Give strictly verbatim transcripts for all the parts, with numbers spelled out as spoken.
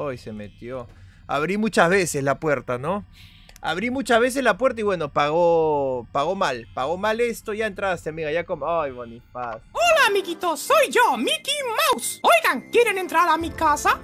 Uy, se metió. Abrí muchas veces la puerta, ¿no? Abrí muchas veces la puerta y bueno, pagó pagó mal. Pagó mal esto, ya entraste, amiga, ya como... Ay, Bonifaz. Hola, amiguitos, soy yo, Mickey Mouse. Oigan, ¿quieren entrar a mi casa?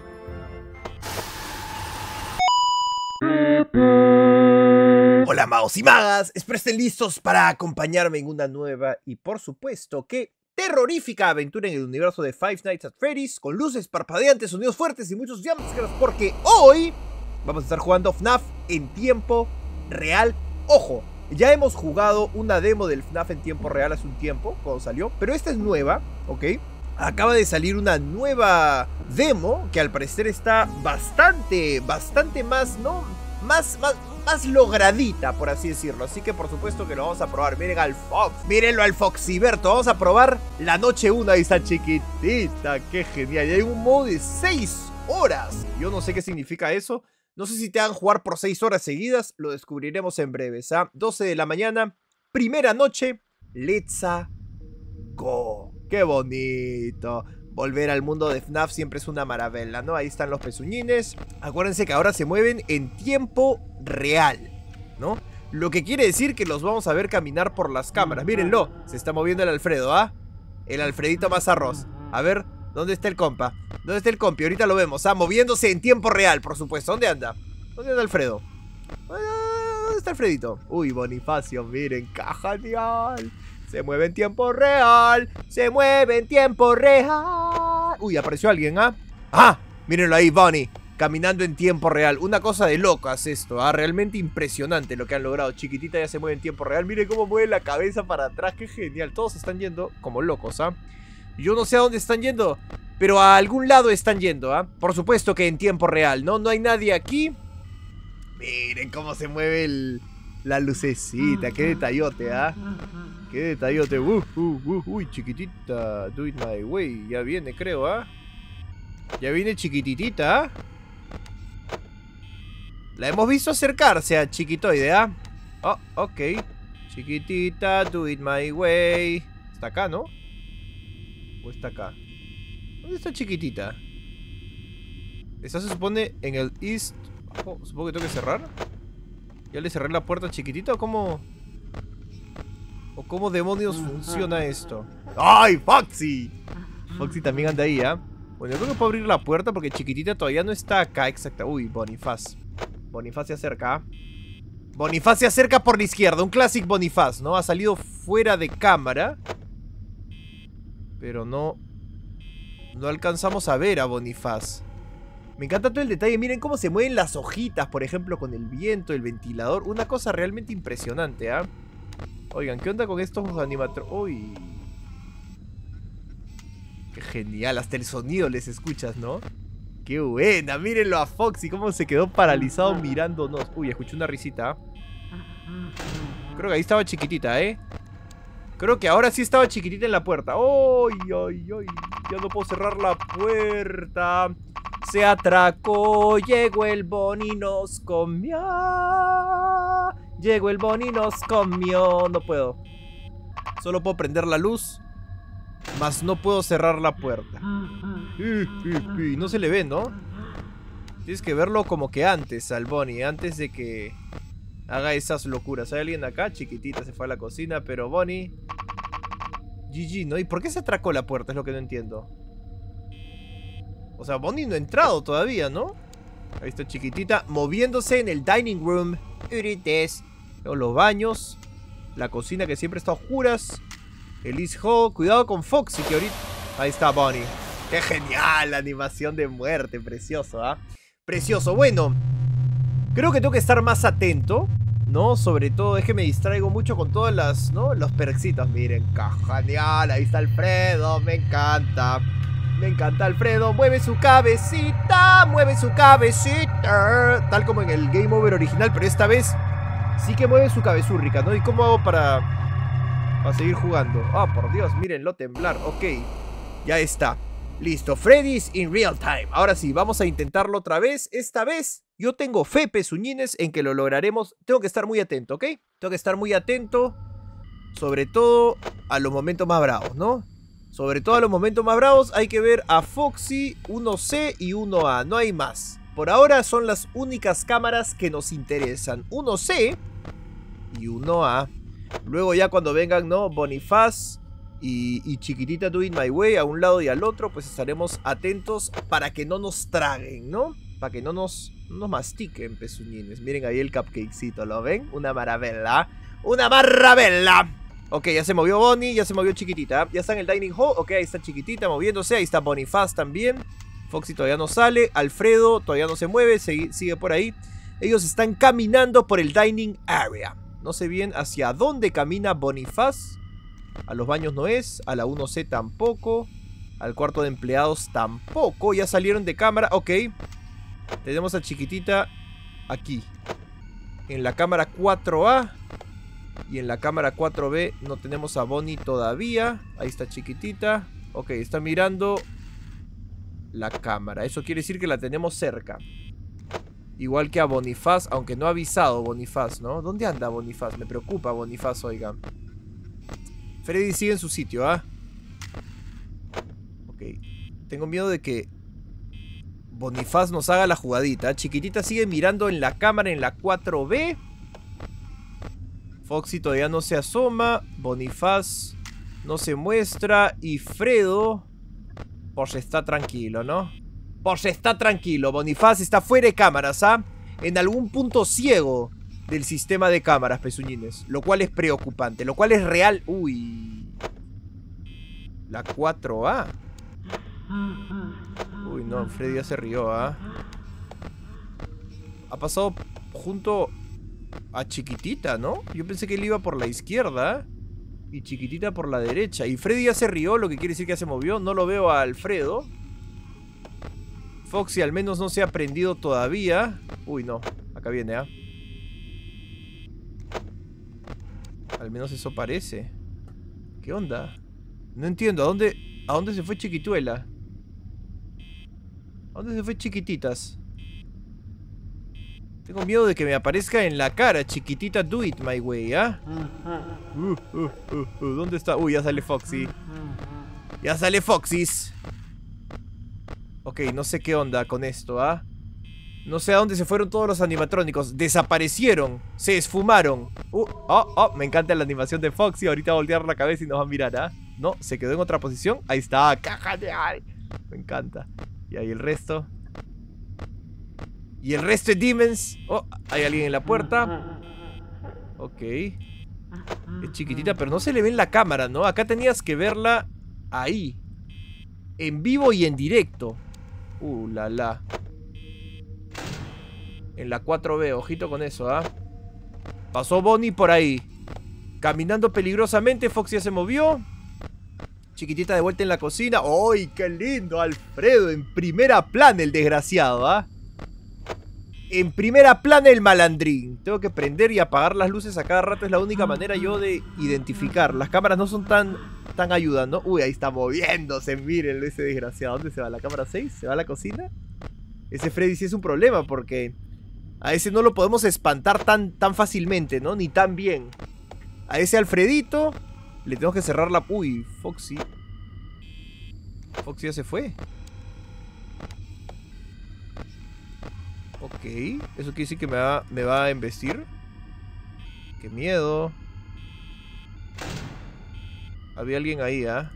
Hola, magos y magas. Espero estén listos para acompañarme en una nueva y, por supuesto, que terrorífica aventura en el universo de Five Nights at Freddy's, con luces parpadeantes, sonidos fuertes y muchos jumpscares, porque hoy vamos a estar jugando F NAF en tiempo real. Ojo, ya hemos jugado una demo del F NAF en tiempo real hace un tiempo, cuando salió, pero esta es nueva, ¿ok? Acaba de salir una nueva demo que al parecer está bastante, bastante más, ¿no? Más, más, más logradita, por así decirlo. Así que por supuesto que lo vamos a probar. Miren al Fox, mírenlo al Foxiberto. Vamos a probar la noche uno. Ahí está chiquitita, qué genial. Y hay un modo de seis horas. Yo no sé qué significa eso. No sé si te van a jugar por seis horas seguidas. Lo descubriremos en breves, ¿ah? doce de la mañana, primera noche. Let's go. Qué bonito. Volver al mundo de F NAF siempre es una maravilla, ¿no? Ahí están los pezuñines. Acuérdense que ahora se mueven en tiempo real, ¿no? Lo que quiere decir que los vamos a ver caminar por las cámaras. Mírenlo, se está moviendo el Alfredo, ¿ah? El Alfredito más arroz. A ver, ¿dónde está el compa? ¿Dónde está el compi? Ahorita lo vemos, ¿ah? Moviéndose en tiempo real, por supuesto. ¿Dónde anda? ¿Dónde anda Alfredo? ¿Dónde está Alfredito? Uy, Bonifacio, miren, caja genial. Se mueve en tiempo real. Se mueve en tiempo real. Uy, apareció alguien, ¿ah? ¡Ah! Mírenlo ahí, Bonnie. Caminando en tiempo real. Una cosa de locas esto, ¿ah? Realmente impresionante lo que han logrado. Chiquitita ya se mueve en tiempo real. Miren cómo mueve la cabeza para atrás. ¡Qué genial! Todos están yendo como locos, ¿ah? Yo no sé a dónde están yendo, pero a algún lado están yendo, ¿ah? Por supuesto que en tiempo real, ¿no? No hay nadie aquí. Miren cómo se mueve el... la lucecita. ¡Qué detallote, ¿ah? Qué detallote. Uh, uh, uh, uy, chiquitita. Do it my way. Ya viene, creo, ¿ah? Ya viene chiquititita, ¿ah? La hemos visto acercarse a chiquitoide, ¿ah? Oh, ok. Chiquitita, do it my way. Está acá, ¿no? ¿O está acá? ¿Dónde está chiquitita? Esta se supone en el east. Oh, supongo que tengo que cerrar. ¿Ya le cerré la puerta a chiquitita o cómo? ¿O cómo demonios funciona esto? ¡Ay, Foxy! Foxy también anda ahí, ¿ah? ¿eh? Bueno, yo creo que puedo abrir la puerta porque chiquitita todavía no está acá. Exacto. Uy, Bonifaz. Bonifaz se acerca. Bonifaz se acerca por la izquierda. Un clásico Bonifaz, ¿no? Ha salido fuera de cámara. Pero no... no alcanzamos a ver a Bonifaz. Me encanta todo el detalle. Miren cómo se mueven las hojitas, por ejemplo, con el viento, el ventilador. Una cosa realmente impresionante, ¿ah? ¿eh? Oigan, ¿qué onda con estos animatrones? Uy. Qué genial, hasta el sonido les escuchas, ¿no? Qué buena, mírenlo a Foxy, cómo se quedó paralizado mirándonos. Uy, escuché una risita. Creo que ahí estaba chiquitita, ¿eh? Creo que ahora sí estaba chiquitita en la puerta. ¡Ay, ay, ay! Ya no puedo cerrar la puerta. Se atracó, llegó el Bonnie, nos comió. Llegó el Bonnie, nos comió. No puedo. Solo puedo prender la luz, más no puedo cerrar la puerta. No se le ve, ¿no? Tienes que verlo como que antes al Bonnie, antes de que haga esas locuras. ¿Hay alguien acá? Chiquitita se fue a la cocina, pero Bonnie G G, ¿no? ¿Y por qué se atracó la puerta? Es lo que no entiendo. O sea, Bonnie no ha entrado todavía, ¿no? Ahí está chiquitita moviéndose en el dining room. Los baños, la cocina que siempre está a oscuras, el East Hall. Cuidado con Foxy que ahorita... Ahí está Bonnie. ¡Qué genial! La animación de muerte. Precioso, ¿ah? ¿eh? Precioso. Bueno, creo que tengo que estar más atento, ¿no? Sobre todo es que me distraigo mucho con todas las, ¿no? Los perxitos. Miren, ¡qué genial! Ahí está Alfredo. Me encanta. Me encanta Alfredo. Mueve su cabecita. Mueve su cabecita. Tal como en el Game Over original, pero esta vez sí que mueve su cabezúrrica, ¿no? ¿Y cómo hago para, para seguir jugando? Ah, oh, por Dios, mírenlo temblar. Ok, ya está. Listo, Freddy's in real time. Ahora sí, vamos a intentarlo otra vez. Esta vez yo tengo fe, pezuñines, en que lo lograremos. Tengo que estar muy atento, ¿ok? Tengo que estar muy atento, sobre todo a los momentos más bravos, ¿no? Sobre todo a los momentos más bravos hay que ver a Foxy, uno C y uno A. No hay más. Por ahora son las únicas cámaras que nos interesan. uno C y uno A. Luego ya cuando vengan, ¿no? Bonifaz y, y Chiquitita Do It My Way a un lado y al otro, pues estaremos atentos para que no nos traguen, ¿no? Para que no nos, no nos mastiquen, pezuñines. Miren ahí el cupcakecito, ¿lo ven? Una maravilla. ¡Una maravilla! Ok, ya se movió Bonnie, ya se movió Chiquitita. Ya está en el Dining Hall. Ok, ahí está Chiquitita moviéndose. Ahí está Bonifaz también. Foxy todavía no sale. Alfredo todavía no se mueve. Sigue, sigue por ahí. Ellos están caminando por el Dining Area. No sé bien hacia dónde camina Bonifaz. A los baños no es. A la uno C tampoco. Al cuarto de empleados tampoco. Ya salieron de cámara. Ok. Tenemos a Chiquitita aquí. En la cámara cuatro A. Y en la cámara cuatro B no tenemos a Bonnie todavía. Ahí está Chiquitita. Ok, está mirando la cámara. Eso quiere decir que la tenemos cerca. Igual que a Bonifaz, aunque no ha avisado Bonifaz, ¿no? ¿Dónde anda Bonifaz? Me preocupa Bonifaz, oigan. Freddy sigue en su sitio, ¿ah? Ok. Tengo miedo de que Bonifaz nos haga la jugadita. Chiquitita sigue mirando en la cámara en la cuatro B. Foxy todavía no se asoma. Bonifaz no se muestra. Y Fredo, pues está tranquilo, ¿no? Pues está tranquilo. Bonifaz está fuera de cámaras, ¿ah? En algún punto ciego del sistema de cámaras, pezuñines. Lo cual es preocupante. Lo cual es real. Uy. La cuatro A. Uy, no. Freddy ya se rió, ¿ah? Ha pasado junto a Chiquitita, ¿no? Yo pensé que él iba por la izquierda y Chiquitita por la derecha. Y Freddy ya se rió, lo que quiere decir que ya se movió. No lo veo a Alfredo. Foxy al menos no se ha prendido todavía. Uy, no. Acá viene, ¿ah? Al menos eso parece. ¿Qué onda? No entiendo. ¿A dónde, a dónde se fue Chiquituela? ¿A dónde se fue Chiquititas? Tengo miedo de que me aparezca en la cara. Chiquitita Do It My Way, ¿ah? Uh, uh, uh, uh, ¿Dónde está? Uy, ya sale Foxy. Ya sale Foxys. Ok, no sé qué onda con esto, ¿ah? No sé a dónde se fueron todos los animatrónicos. Desaparecieron. Se esfumaron. Uh, oh, oh, me encanta la animación de Foxy. Ahorita va a voltear la cabeza y nos va a mirar, ¿ah? No, se quedó en otra posición. Ahí está. Caja de ay. Me encanta. Y ahí el resto. Y el resto de Demons. Oh, hay alguien en la puerta. Ok. Es chiquitita, pero no se le ve en la cámara, ¿no? Acá tenías que verla ahí. En vivo y en directo. Uh, la la. En la cuatro B, ojito con eso, ¿ah? Pasó Bonnie por ahí. Caminando peligrosamente, Foxy ya se movió. Chiquitita de vuelta en la cocina. ¡Ay, qué lindo! Alfredo en primera plana, el desgraciado, ¿ah? En primera plana el malandrín. Tengo que prender y apagar las luces a cada rato. Es la única manera yo de identificar. Las cámaras no son tan, tan ayudando. Uy, ahí está moviéndose. Miren ese desgraciado. ¿Dónde se va? ¿La cámara seis? ¿Se va a la cocina? Ese Freddy sí es un problema porque a ese no lo podemos espantar tan, tan fácilmente, ¿no? Ni tan bien. A ese Alfredito le tenemos que cerrar la... Uy, Foxy. Foxy ya se fue. Ok, eso quiere decir que me va, me va a embestir. Qué miedo. Había alguien ahí, ¿ah?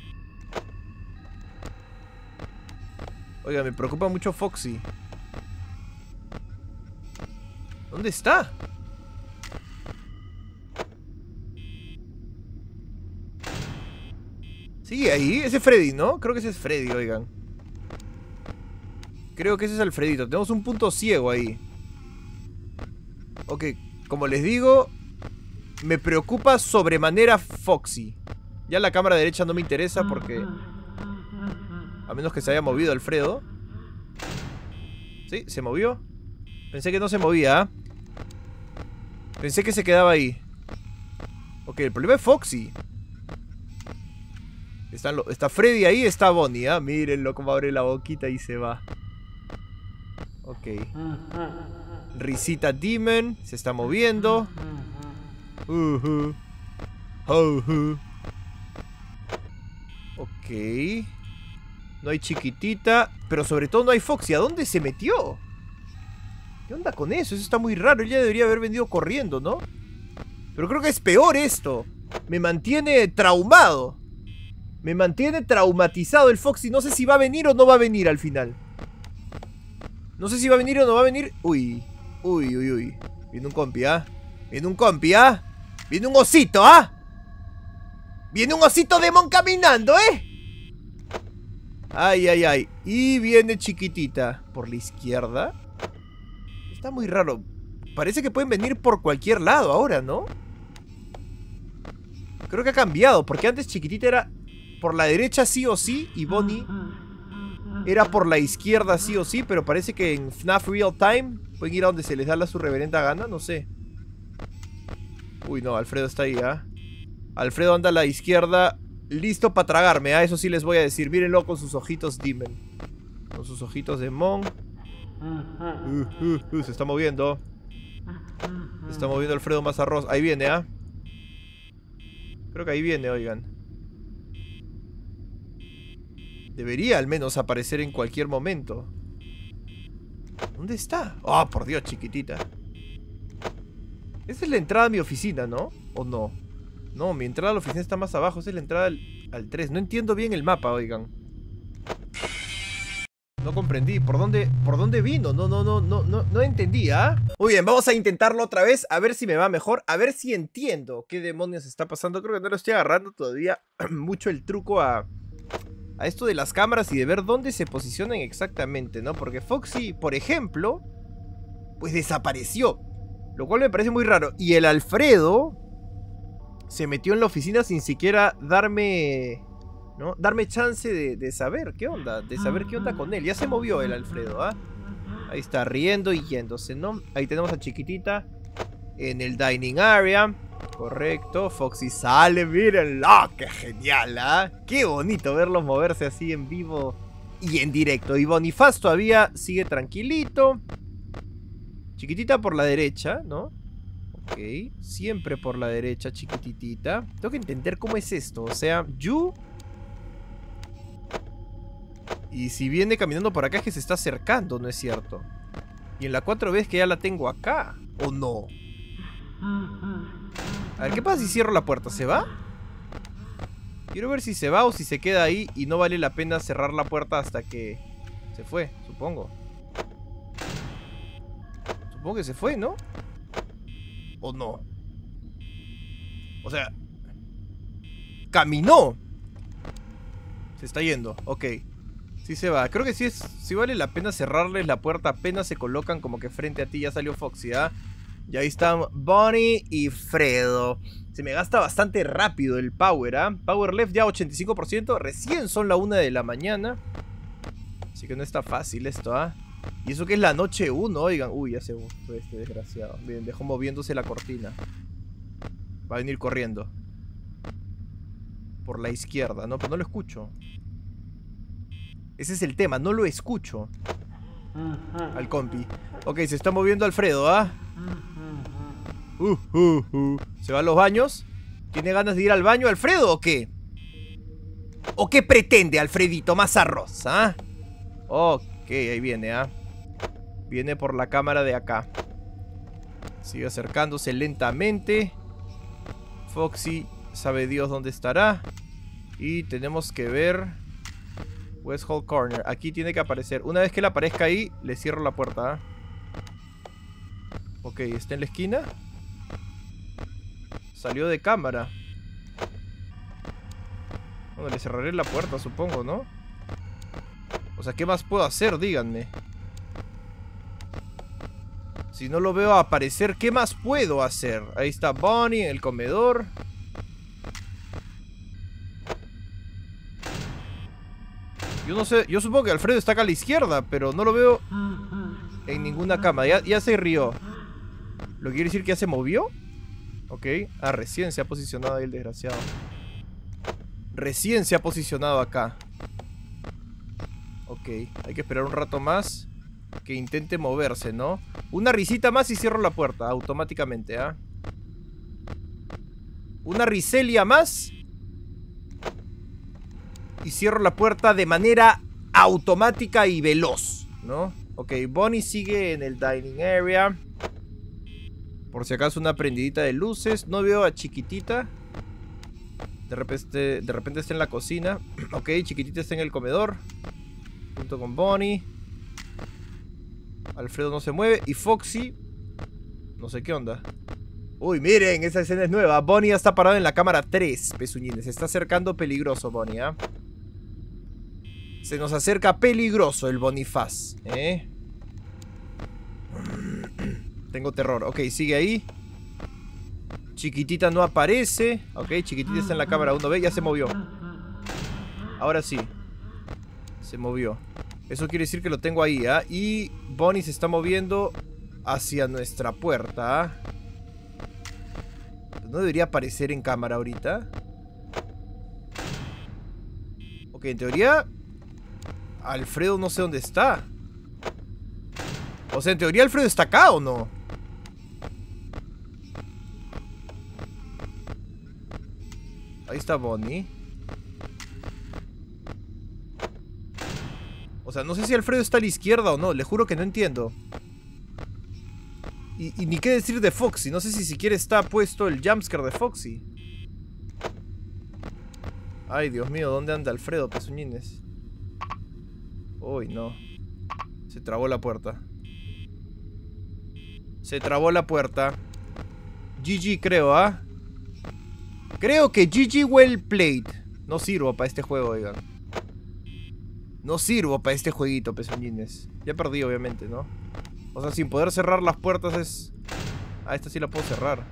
Oiga, me preocupa mucho Foxy. ¿Dónde está? Sigue ahí, ese es Freddy, ¿no? Creo que ese es Freddy, oigan. Creo que ese es Alfredito. Tenemos un punto ciego ahí. Ok, como les digo, me preocupa sobremanera Foxy. Ya la cámara derecha no me interesa porque... a menos que se haya movido Alfredo. Sí, se movió. Pensé que no se movía, ¿eh? Pensé que se quedaba ahí. Ok, el problema es Foxy. Está, está Freddy ahí, está Bonnie, ¿eh? Mírenlo cómo abre la boquita y se va. Ok. Risita Demon se está moviendo. Uh-huh. Uh-huh. Ok. No hay Chiquitita, pero sobre todo no hay Foxy. ¿A dónde se metió? ¿Qué onda con eso? Eso está muy raro. Él ya debería haber venido corriendo, ¿no? Pero creo que es peor esto. Me mantiene traumado. Me mantiene traumatizado el Foxy. No sé si va a venir o no va a venir al final. No sé si va a venir o no va a venir. Uy, uy, uy, uy. Viene un compi, ¿ah? Viene un compi, ¿ah? Viene un osito, ¿ah? Viene un osito demon caminando, ¿eh? Ay, ay, ay. Y viene chiquitita. ¿Por la izquierda? Está muy raro. Parece que pueden venir por cualquier lado ahora, ¿no? Creo que ha cambiado. Porque antes chiquitita era por la derecha sí o sí. Y Bonnie era por la izquierda sí o sí. Pero parece que en F NAF Real Time pueden ir a donde se les da la su reverenda gana. No sé. Uy, no. Alfredo está ahí, ¿ah? Alfredo anda a la izquierda. Listo para tragarme, ¿ah? Eso sí les voy a decir. Mírenlo con sus ojitos Demon. Con sus ojitos de Mon. Uh, uh, uh, se está moviendo. Se está moviendo Alfredo Mazarros. Ahí viene, ¿ah? Creo que ahí viene, oigan. Debería al menos aparecer en cualquier momento. ¿Dónde está? Oh, por Dios, chiquitita. Esa es la entrada a mi oficina, ¿no? ¿O no? No, mi entrada a la oficina está más abajo. Esa es la entrada al, al tres. No entiendo bien el mapa, oigan. No comprendí. ¿Por dónde, por dónde vino? No, no, no, no, no, no entendí, ¿ah? Muy bien, vamos a intentarlo otra vez. A ver si me va mejor. A ver si entiendo qué demonios está pasando. Creo que no lo estoy agarrando todavía mucho el truco a, a esto de las cámaras y de ver dónde se posicionan exactamente, ¿no? Porque Foxy, por ejemplo, pues desapareció. Lo cual me parece muy raro. Y el Alfredo se metió en la oficina sin siquiera darme... ¿no? Darme chance de, de saber qué onda. De saber qué onda con él. Ya se movió el Alfredo, ¿ah? Ahí está riendo y yéndose, ¿no? Ahí tenemos a chiquitita en el dining area. Correcto. Foxy sale, mírenlo. ¡Qué genial! ¿Ah? Qué bonito verlos moverse así en vivo y en directo. Y Bonifaz todavía sigue tranquilito. Chiquitita por la derecha, ¿no? Ok. Siempre por la derecha, chiquititita. Tengo que entender cómo es esto. O sea, Yu... Y si viene caminando por acá es que se está acercando, ¿no es cierto? Y en la cuatro ves que ya la tengo acá. ¿O no? A ver, ¿qué pasa si cierro la puerta? ¿Se va? Quiero ver si se va o si se queda ahí y no vale la pena cerrar la puerta hasta que... Se fue, supongo. Supongo que se fue, ¿no? ¿O no? O sea... Caminó. Se está yendo, ok. Sí se va, creo que sí, es, sí vale la pena cerrarles la puerta apenas se colocan como que frente a ti. Ya salió Foxy, ¿ah? Y ahí están Bonnie y Fredo. Se me gasta bastante rápido el power, ¿ah? Power left ya ochenta y cinco por ciento. Recién son la una de la mañana. Así que no está fácil esto, ¿ah? Y eso que es la noche uno, oigan. Uy, ya se fue este desgraciado. Bien, dejó moviéndose la cortina. Va a venir corriendo por la izquierda, ¿no? Pero no lo escucho. Ese es el tema, no lo escucho al compi. Ok, se está moviendo Alfredo, ¿ah? Uh, uh, uh. ¿Se va a los baños? ¿Tiene ganas de ir al baño Alfredo o qué? ¿O qué pretende Alfredito Mazarros, ah? Ok, ahí viene, ¿ah? Viene por la cámara de acá. Sigue acercándose lentamente. Foxy sabe Dios dónde estará. Y tenemos que ver... West Hall Corner. Aquí tiene que aparecer. Una vez que él aparezca ahí, le cierro la puerta, ¿eh? Ok, está en la esquina. Salió de cámara. Bueno, le cerraré la puerta, supongo, ¿no? O sea, ¿qué más puedo hacer? Díganme. Si no lo veo aparecer, ¿qué más puedo hacer? Ahí está Bonnie en el comedor. Yo no sé, yo supongo que Alfredo está acá a la izquierda, pero no lo veo en ninguna cama. Ya, ya se rió. ¿Lo que quiere decir que ya se movió? Ok. Ah, recién se ha posicionado ahí el desgraciado. Recién se ha posicionado acá. Ok. Hay que esperar un rato más que intente moverse, ¿no? Una risita más y cierro la puerta automáticamente, ¿ah? Una riselia más y cierro la puerta de manera automática y veloz, ¿no? Ok. Ok, Bonnie sigue en el dining area. Por si acaso una prendidita de luces. No veo a Chiquitita. De repente, de repente está en la cocina. Ok, Chiquitita está en el comedor. Junto con Bonnie. Alfredo no se mueve. Y Foxy, no sé qué onda. Uy, miren, esa escena es nueva. Bonnie ya está parado en la cámara tres, pezuñines. Se está acercando peligroso, Bonnie, ¿ah? ¿eh? Se nos acerca peligroso el Bonifaz, ¿eh? Tengo terror. Ok, sigue ahí. Chiquitita no aparece. Ok, Chiquitita está en la cámara uno. Ve, ya se movió. Ahora sí. Se movió. Eso quiere decir que lo tengo ahí, ¿ah? ¿eh? Y Bonnie se está moviendo hacia nuestra puerta, ¿ah? ¿eh? No debería aparecer en cámara ahorita. Ok, en teoría Alfredo no sé dónde está. O sea, en teoría Alfredo está acá, ¿o no? Ahí está Bonnie. O sea, no sé si Alfredo está a la izquierda o no. Le juro que no entiendo. Y, y ni qué decir de Foxy. No sé si siquiera está puesto el jumpscare de Foxy. Ay, Dios mío, ¿dónde anda Alfredo, pezuñines? Uy, no. Se trabó la puerta. Se trabó la puerta. G G creo, ¿ah? ¿eh? Creo que G G well played. No sirvo para este juego, oigan. No sirvo para este jueguito, pezuñines. Ya perdí, obviamente, ¿no? O sea, sin poder cerrar las puertas es... Ah, esta sí la puedo cerrar.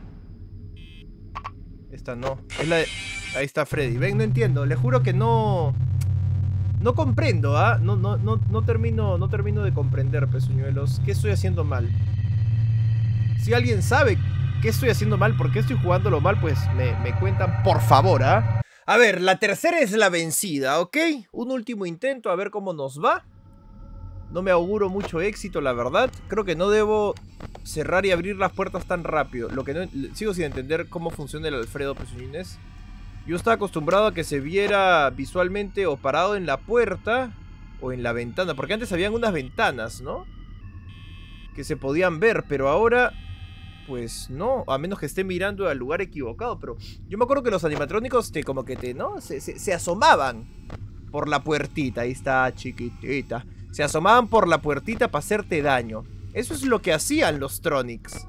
Esta no. Es la de... Ahí está Freddy. Ven, no entiendo. Le juro que no... No comprendo, ¿ah? ¿eh? No, no, no, no termino, no termino de comprender, pezuñuelos. ¿Qué estoy haciendo mal? Si alguien sabe qué estoy haciendo mal, por qué estoy jugándolo mal, pues me, me cuentan, por favor, ¿ah? ¿eh? A ver, la tercera es la vencida, ¿ok? Un último intento, a ver cómo nos va. No me auguro mucho éxito, la verdad. Creo que no debo cerrar y abrir las puertas tan rápido. Lo que no... Sigo sin entender cómo funciona el Alfredo, pezuñines. Yo estaba acostumbrado a que se viera visualmente o parado en la puerta o en la ventana. Porque antes habían unas ventanas, ¿no? Que se podían ver, pero ahora... Pues no, a menos que esté mirando al lugar equivocado. Pero yo me acuerdo que los animatrónicos te, como que te, ¿no? Se, se, se asomaban por la puertita. Ahí está, Chiquitita. Se asomaban por la puertita para hacerte daño. Eso es lo que hacían los Tronics.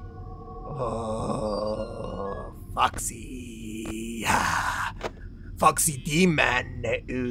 Oh, Foxy. Ah, Foxy Demon.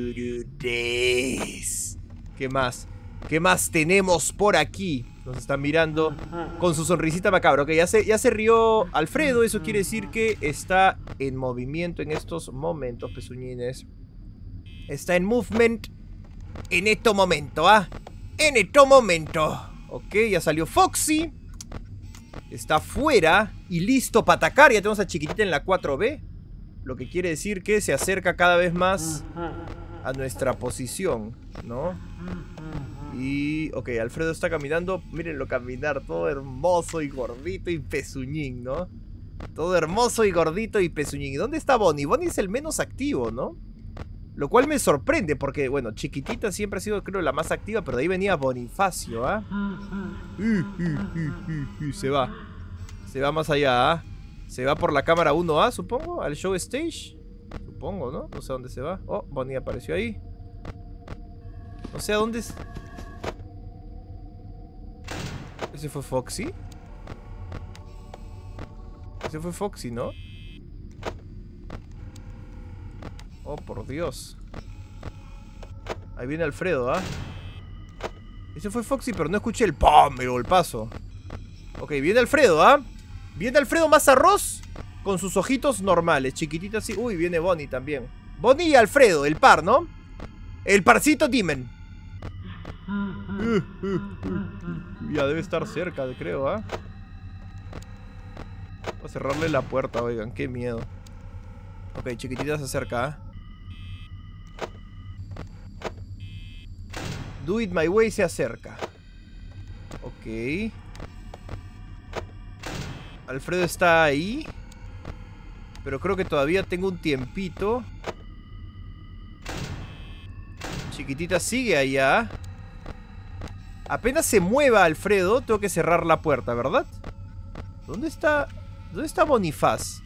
¿Qué más? ¿Qué más tenemos por aquí? Nos están mirando con su sonrisita macabra. Ok, ya se, ya se rió Alfredo. Eso quiere decir que está en movimiento en estos momentos, pezuñines. Está en movement en este momento, ¿ah? ¿eh? En este momento. Ok, ya salió Foxy. Está fuera y listo para atacar. Ya tenemos a Chiquitita en la cuatro B. Lo que quiere decir que se acerca cada vez más a nuestra posición, ¿no? Y... ok, Alfredo está caminando. Mírenlo caminar, todo hermoso y gordito y pezuñín, ¿no? Todo hermoso y gordito y pezuñín. ¿Y dónde está Bonnie? Bonnie es el menos activo, ¿no? Lo cual me sorprende porque, bueno, Chiquitita siempre ha sido, creo, la más activa. Pero de ahí venía Bonifacio, ¿ah? ¿eh? Uh, uh, uh, uh, uh, se va. Se va más allá, ¿ah? ¿eh? Se va por la cámara uno A, supongo, al show stage. Supongo, ¿no? No sé a dónde se va. Oh, Bonnie apareció ahí. No sé a dónde es... ¿Ese fue Foxy? Ese fue Foxy, ¿no? Oh, por Dios. Ahí viene Alfredo, ¿ah? ¿eh? Ese fue Foxy, pero no escuché el ¡pum! El golpazo. Ok, viene Alfredo, ¿ah? ¿eh? Viene Alfredo más arroz con sus ojitos normales. Chiquitita así. Uy, viene Bonnie también. Bonnie y Alfredo, el par, ¿no? El parcito Demon. Uh, uh, uh, uh. Ya debe estar cerca, creo, ¿ah? ¿eh? Voy a cerrarle la puerta, oigan, qué miedo. Ok, Chiquitita se acerca, ¿eh? Do It My Way se acerca. Ok. Alfredo está ahí. Pero creo que todavía tengo un tiempito. Chiquitita sigue allá. Apenas se mueva Alfredo, tengo que cerrar la puerta, ¿verdad? ¿Dónde está? ¿Dónde está Bonifaz?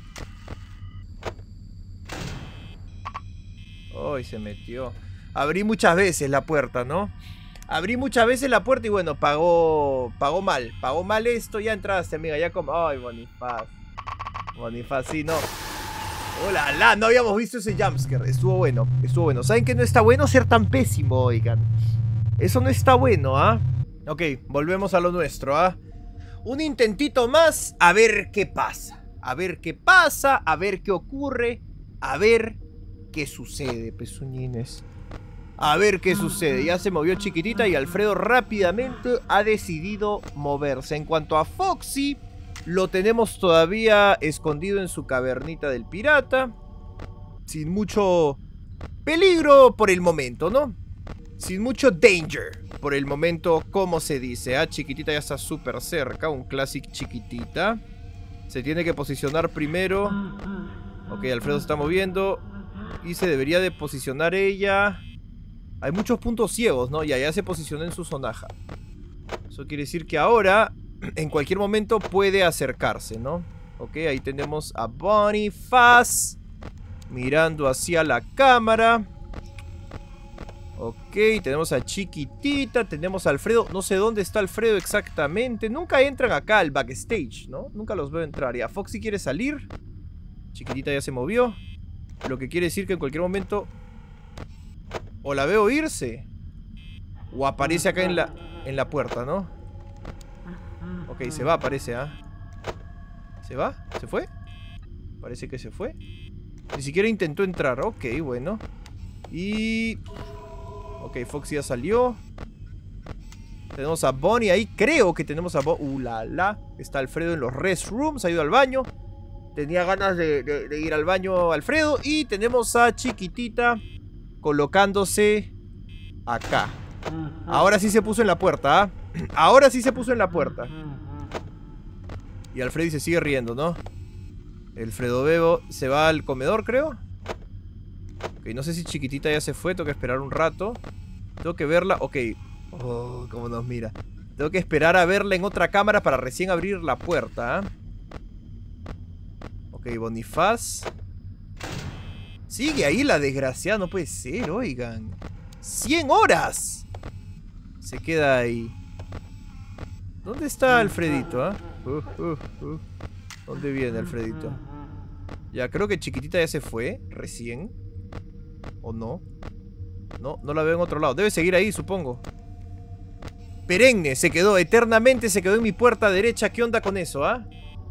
Ay, se metió. Abrí muchas veces la puerta, ¿no? Abrí muchas veces la puerta y bueno, pagó pagó mal. Pagó mal esto, ya entraste, amiga. Ya como... Ay, Bonifaz. Bonifaz, sí, no. Hola, la, no habíamos visto ese jumpscare. Estuvo bueno, estuvo bueno. ¿Saben que no está bueno ser tan pésimo, oigan? Eso no está bueno, ¿ah? Ok, volvemos a lo nuestro, ¿ah? Un intentito más, a ver qué pasa. A ver qué pasa, a ver qué ocurre, a ver qué sucede, pezuñines. A ver qué sucede. Ya se movió Chiquitita y Alfredo rápidamente ha decidido moverse. En cuanto a Foxy, lo tenemos todavía escondido en su cavernita del pirata. Sin mucho peligro por el momento, ¿no? Sin mucho danger por el momento, como se dice. Ah, Chiquitita ya está súper cerca. Un Classic Chiquitita. Se tiene que posicionar primero. Ok, Alfredo se está moviendo. Y se debería de posicionar ella. Hay muchos puntos ciegos, ¿no? Y allá se posicionó en su zonaja. Eso quiere decir que ahora, en cualquier momento, puede acercarse, ¿no? Ok, ahí tenemos a Bonifaz mirando hacia la cámara. Ok, tenemos a Chiquitita, tenemos a Alfredo. No sé dónde está Alfredo exactamente. Nunca entran acá al backstage, ¿no? Nunca los veo entrar. Ya, Foxy quiere salir. Chiquitita ya se movió. Lo que quiere decir que en cualquier momento... O la veo irse. O aparece acá en la, en la puerta, ¿no? Ok, se va, parece, ¿ah? ¿Se va? ¿Se fue? Parece que se fue. Ni siquiera intentó entrar. Ok, bueno. Y... Ok, Foxy ya salió. Tenemos a Bonnie ahí. Creo que tenemos a Bonnie. Uh, la, la. Está Alfredo en los restrooms. Ha ido al baño. Tenía ganas de, de, de ir al baño Alfredo. Y tenemos a Chiquitita colocándose acá. Ahora sí se puso en la puerta, ¿ah? Ahora sí se puso en la puerta. Y Alfredo se sigue riendo, ¿no? Alfredo Bebo se va al comedor, creo. Ok, no sé si Chiquitita ya se fue. Tengo que esperar un rato. Tengo que verla. Ok. Oh, cómo nos mira. Tengo que esperar a verla en otra cámara para recién abrir la puerta, ¿eh? Ok, Bonifaz. Sigue ahí la desgraciada. No puede ser, oigan. ¡cien horas! Se queda ahí. ¿Dónde está Alfredito, eh? Uh, uh, uh. ¿Dónde viene Alfredito? Ya, creo que Chiquitita ya se fue. Recién. ¿O no? No, no la veo en otro lado. Debe seguir ahí, supongo. Perenne, se quedó. Eternamente se quedó en mi puerta derecha. ¿Qué onda con eso, ah?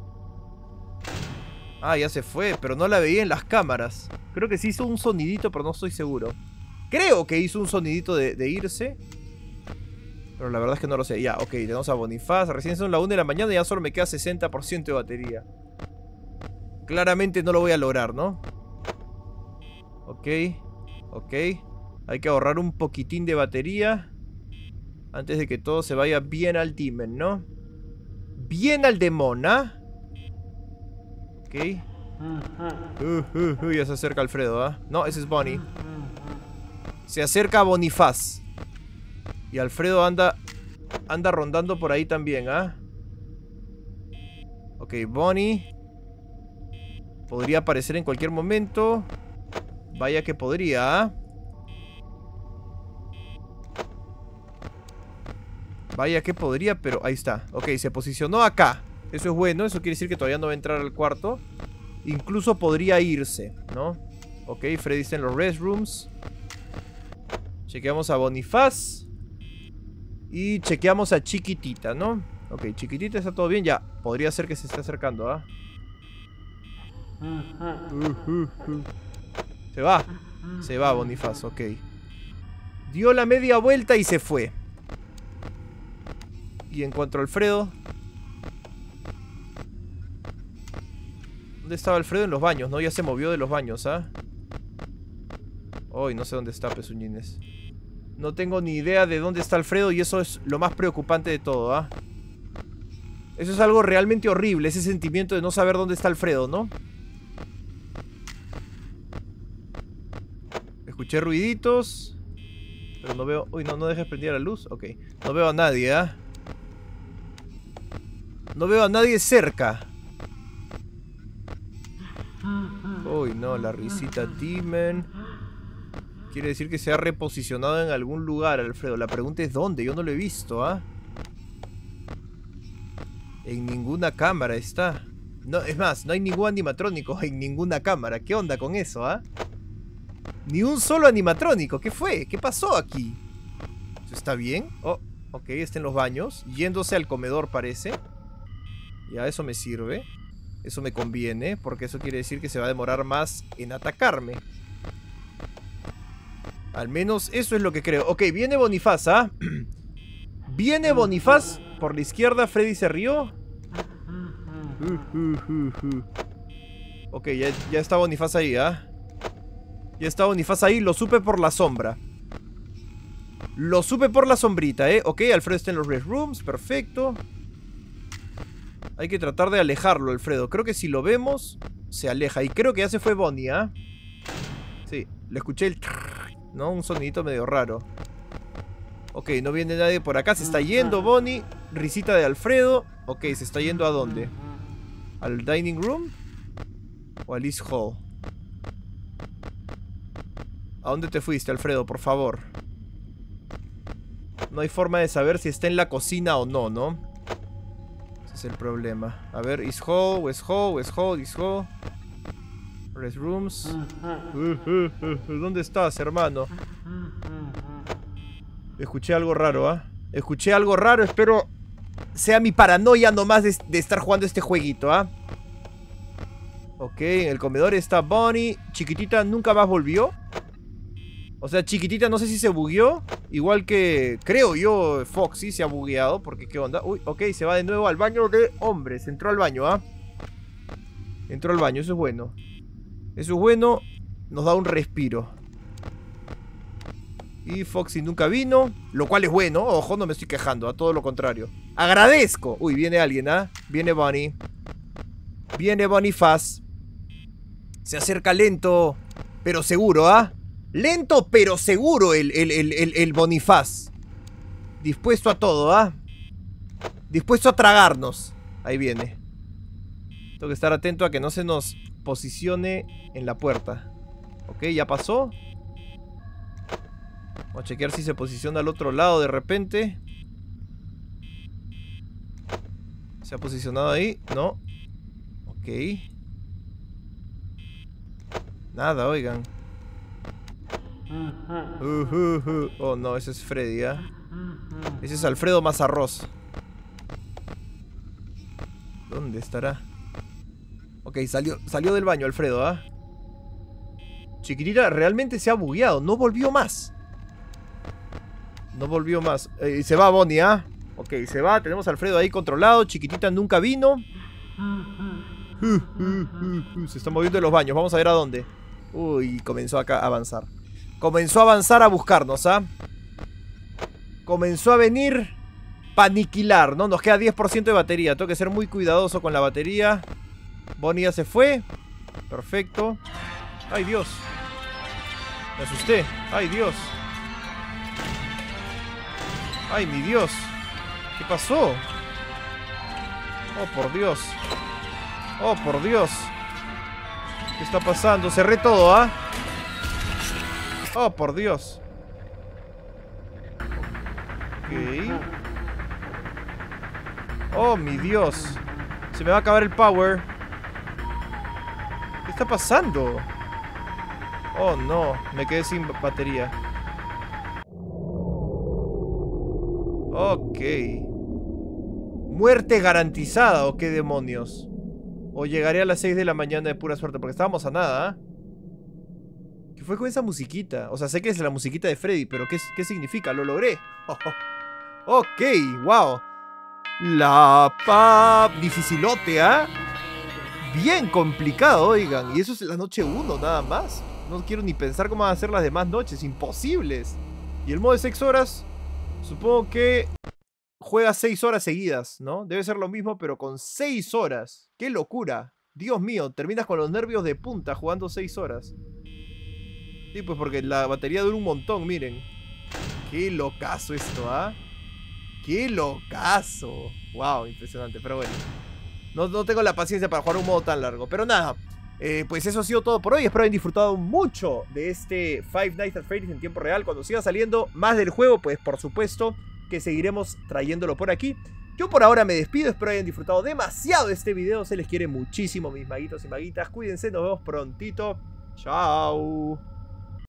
Ah, ya se fue, pero no la veía en las cámaras. Creo que sí hizo un sonidito, pero no estoy seguro. Creo que hizo un sonidito de, de irse. Pero la verdad es que no lo sé. Ya, ok, tenemos a Bonifaz. Recién son las una de la mañana y ya solo me queda sesenta por ciento de batería. Claramente no lo voy a lograr, ¿no? Ok, ok. Hay que ahorrar un poquitín de batería antes de que todo se vaya bien al dimen, ¿no? Bien al demona. Ok. Uh, uh, uh, ya se acerca Alfredo, ¿ah? ¿eh? No, ese es Bonnie. Se acerca a Bonifaz. Y Alfredo anda Anda rondando por ahí también, ¿ah? ¿eh? Ok, Bonnie podría aparecer en cualquier momento. Vaya que podría, ¿ah? ¿eh? Vaya que podría, pero ahí está. Ok, se posicionó acá. Eso es bueno, eso quiere decir que todavía no va a entrar al cuarto. Incluso podría irse, ¿no? Ok, Freddy está en los restrooms. Chequeamos a Bonifaz. Y chequeamos a Chiquitita, ¿no? Ok, Chiquitita está todo bien, ya. Podría ser que se esté acercando, ¿ah? Uh, uh, uh. Se va. Se va Bonifaz, ok. Dio la media vuelta y se fue. Y en cuanto a Alfredo... ¿Dónde estaba Alfredo? En los baños, ¿no? Ya se movió de los baños, ¿ah? Uy, no sé dónde está, pezuñines. No tengo ni idea de dónde está Alfredo y eso es lo más preocupante de todo, ¿ah? Eso es algo realmente horrible, ese sentimiento de no saber dónde está Alfredo, ¿no? Escuché ruiditos. Pero no veo... Uy, no, no dejes prendida la luz. Ok. No veo a nadie, ¿ah? No veo a nadie cerca. Uy, no, la risita Demon. Quiere decir que se ha reposicionado en algún lugar, Alfredo. La pregunta es ¿dónde? Yo no lo he visto, ¿ah? En ninguna cámara está. No, es más, no hay ningún animatrónico en ninguna cámara. ¿Qué onda con eso, ah? Ni un solo animatrónico. ¿Qué fue? ¿Qué pasó aquí? ¿Está bien? Oh, ok, está en los baños. Yéndose al comedor, parece. Ya, eso me sirve. Eso me conviene, porque eso quiere decir que se va a demorar más en atacarme. Al menos eso es lo que creo. Ok, viene Bonifaz, ¿ah? Viene Bonifaz. Por la izquierda, Freddy se rió. Uh, uh, uh, uh. Ok, ya, ya está Bonifaz ahí, ¿ah? Ya está Bonifaz ahí, lo supe por la sombra. Lo supe por la sombrita, ¿eh? Ok, Alfredo está en los Red Rooms, perfecto. Hay que tratar de alejarlo, Alfredo. Creo que si lo vemos, se aleja. Y creo que ya se fue Bonnie, ¿ah? Sí, le escuché el... ¿no? Un sonidito medio raro. Ok, no viene nadie por acá. Se está yendo Bonnie. Risita de Alfredo. Ok, ¿se está yendo a dónde? ¿Al dining room? ¿O al East Hall? ¿A dónde te fuiste, Alfredo? Por favor. No hay forma de saber si está en la cocina o no, ¿no? Ese es el problema. A ver, East Hall, West Hall, West Hall, East Hall. Rest Rooms. ¿Dónde estás, hermano? Escuché algo raro, ¿ah? ¿eh? Escuché algo raro, espero sea mi paranoia nomás de, de estar jugando este jueguito, ¿ah? ¿eh? Ok, en el comedor está Bonnie. Chiquitita nunca más volvió. O sea, Chiquitita no sé si se bugueó. Igual que, creo yo, Foxy se ha bugueado. Porque qué onda. Uy, ok, se va de nuevo al baño de hombres. Entró al baño, ¿ah? ¿eh? Entró al baño, eso es bueno. Eso es bueno. Nos da un respiro. Y Foxy nunca vino. Lo cual es bueno. Ojo, no me estoy quejando. A todo lo contrario. ¡Agradezco! Uy, viene alguien, ¿ah? ¿eh? Viene Bonnie. Viene Bonifaz. Se acerca lento, pero seguro, ¿ah? ¿eh? Lento, pero seguro el, el, el, el, el Bonifaz. Dispuesto a todo, ¿ah? ¿eh? Dispuesto a tragarnos. Ahí viene. Tengo que estar atento a que no se nos posicione en la puerta. Ok, ya pasó. Vamos a chequear si se posiciona al otro lado de repente. ¿Se ha posicionado ahí? No. Ok. Nada, oigan. Uh, uh, uh. Oh, no, ese es Freddy, ¿eh? Ese es Alfredo Mazarroz. ¿Dónde estará? Ok, salió, salió del baño Alfredo, ¿ah? ¿eh? Chiquitita realmente se ha bugueado. No volvió más. No volvió más. Eh, se va Bonnie, ¿ah? ¿eh? Ok, se va. Tenemos a Alfredo ahí controlado. Chiquitita nunca vino. Uh, uh, uh, uh. Se está moviendo de los baños. Vamos a ver a dónde. Uy, comenzó acá a avanzar. Comenzó a avanzar a buscarnos, ¿ah? ¿eh? Comenzó a venir para aniquilar, ¿no? Nos queda diez por ciento de batería. Tengo que ser muy cuidadoso con la batería. Bonnie ya se fue. Perfecto. Ay, Dios. Me asusté. Ay, Dios. Ay, mi Dios. ¿Qué pasó? Oh, por Dios. Oh, por Dios. ¿Qué está pasando? Cerré todo, ¿ah? ¿eh? Oh, por Dios. Ok. Oh, mi Dios. Se me va a acabar el power. ¿Qué está pasando? Oh, no. Me quedé sin batería. Ok. ¿Muerte garantizada o qué demonios? O llegaré a las seis de la mañana de pura suerte. Porque estábamos a nada, ¿eh? ¿Qué fue con esa musiquita? O sea, sé que es la musiquita de Freddy, pero ¿qué, qué significa? Lo logré. Oh, oh. Ok, wow. La pa... Dificilote, ¿ah? ¿eh? Bien complicado, oigan. Y eso es la noche uno, nada más. No quiero ni pensar cómo van a ser las demás noches. Imposibles. Y el modo de seis horas, supongo que juega seis horas seguidas, ¿no? Debe ser lo mismo, pero con seis horas. ¡Qué locura! Dios mío, terminas con los nervios de punta jugando seis horas. Sí, pues porque la batería dura un montón, miren. Qué locazo esto, ¿ah? ¿eh? Qué locazo. Wow, impresionante, pero bueno. No, no tengo la paciencia para jugar un modo tan largo. Pero nada, eh, pues eso ha sido todo por hoy. Espero hayan disfrutado mucho de este Five Nights at Freddy's en tiempo real. Cuando siga saliendo más del juego, pues por supuesto que seguiremos trayéndolo por aquí. Yo por ahora me despido, espero hayan disfrutado demasiado de este video. Se les quiere muchísimo, mis maguitos y maguitas. Cuídense, nos vemos prontito. Chao.